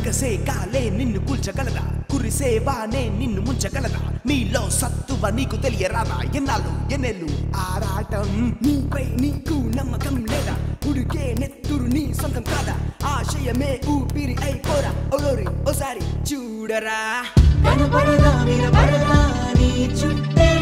ఎగసే గాలే నిన్ను కూల్చగలదా కురిసే వానే నిన్ను ముంచగలదా నీలో సత్తువ నీకు తెలియరాదా ఎన్నాళ్ళు ఎన్నెళ్ళు ఆరాటం నీపై నీకు నమ్మకం లేదా ఉడికే నెత్తురు నీ సొంతం కాదా ఆశయమే ఊపిరి అయిపోరా ఓలోరి ఓసారి చూడరా కనపడదా వినపడదా నీ చుట్టే